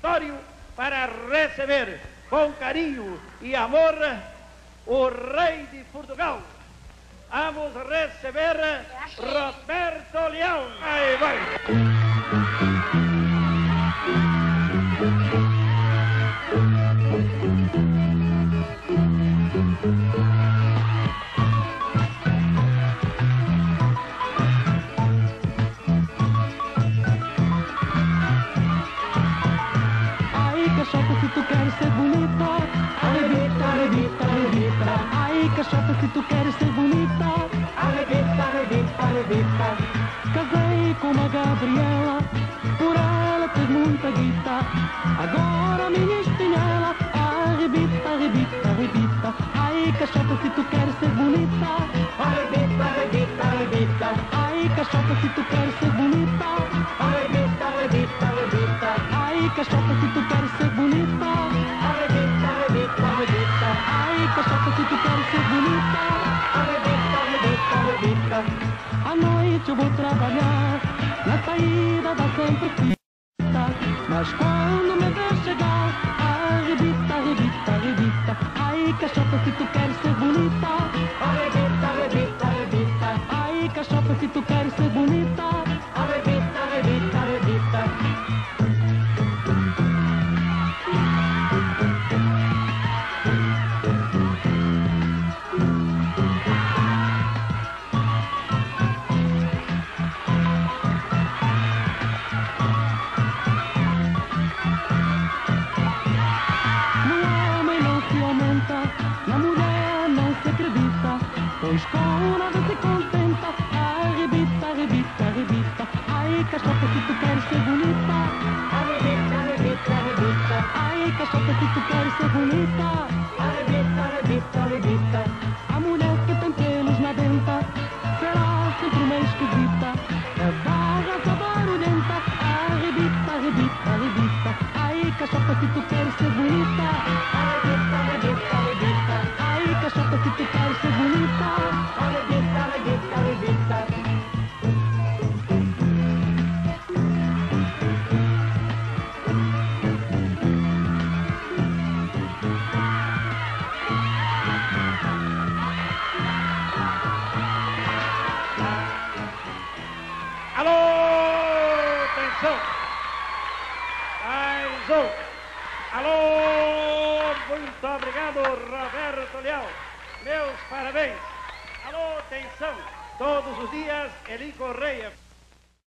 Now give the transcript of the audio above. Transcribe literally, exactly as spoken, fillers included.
auditório para receber com carinho e amor o rei de Portugal. Vamos receber Roberto Leão. Aí vai. Cachota, se tu queres ser bonita, arrebita, arrebita, arrebita. Ai, cachota, se tu queres ser bonita, arrebita, arrebita, arrebita. Casei com uma Gabriela, por ela tens muita guita. Agora a minha espinhela, arrebita, arrebita, arrebita. Ai, cachota, se tu queres ser bonita, arrebita, arrebita, arrebita. Ai, cachota, se tu queres ser bonita, arrebita, arrebita, arrebita. Ai, cachota, se tu queres ser bonita, arrebita, arrebita, arrebita. Ai, cachota, se tu queres ser bonita, arrebita, arrebita, arrebita. À noite eu vou trabalhar, na saída dá sempre fita, mas quando me vê chegar, arrebita, arrebita, arrebita. Ai, cachota, se tu queres ser bonita, arrebita, arrebita, arrebita. Ai, cachota, se tu queres ser bonita, arrebita, arrebita, arrebita. Na mulher não se acredita, pois com nada se contenta. Arrebita, arrebita, arrebita. Ai, cachota, se tu queres ser bonita, arrebita, arrebita, arrebita. Ai, cachota, se tu queres ser bonita, arrebita, arrebita, arrebita. A mulher que tem pelos na denta será sempre uma esquisita. A barra só barulhenta, arrebita, arrebita, arrebita. Ai, cachota, se tu queres ser bonita, arrebita, arrebita, arrebita. Ai, cachota, se tu queres ser bonita, arrebita, arrebita, arrebita. Alô, atenção. Mais um. Alô, muito obrigado, Roberto Leão. Meus parabéns. Alô, atenção. Todos os dias, Eli Correia.